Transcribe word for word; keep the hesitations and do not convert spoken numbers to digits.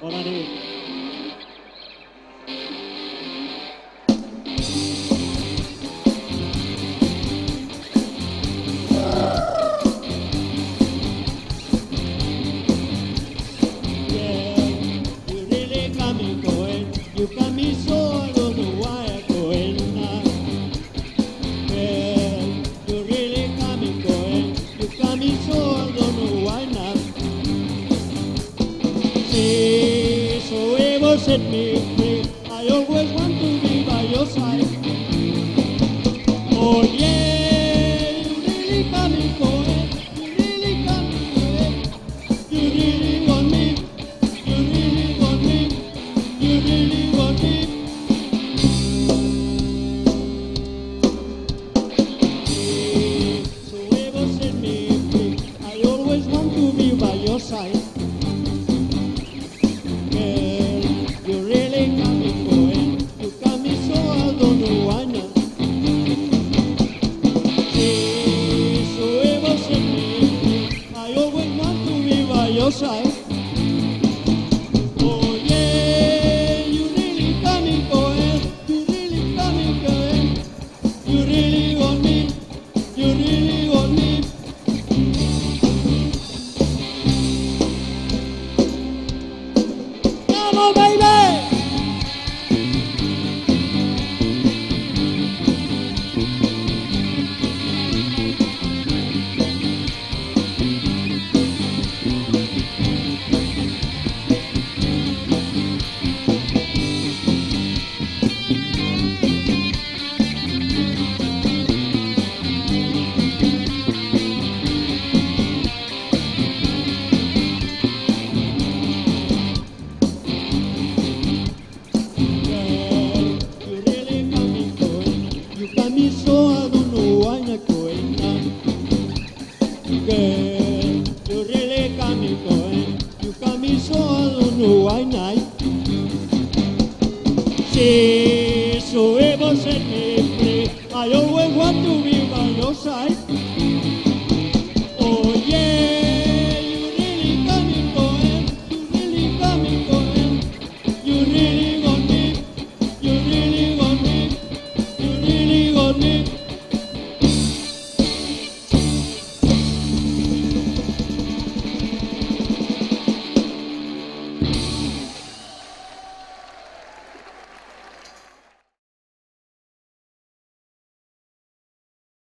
Bona nit. Yeah, you really got me going. You got me so I don't know why I'm going now. Yeah, you really got me going. You got me so I don't know why now. See, so ever set me free. I always want to be by your side. Oh yeah, you really got me going. You really got me going. You really want me. You really want me. You really want me. See, so ever set me free. I always want to be by your side. Your side. Oh yeah, you really got me going. You really got me going. You really want me. You really want me. Come on, baby. So I don't know why not going now. Girl, you really got me going. You got me so I don't know why not. See, so ever set me free. I always want to be by your side.